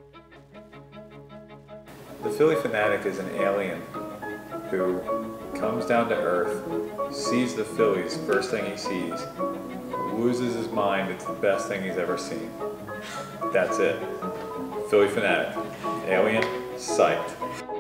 The Phillie Phanatic is an alien who comes down to Earth, sees the Phillies, first thing he sees, loses his mind, it's the best thing he's ever seen. That's it. Phillie Phanatic. Alien, psyched.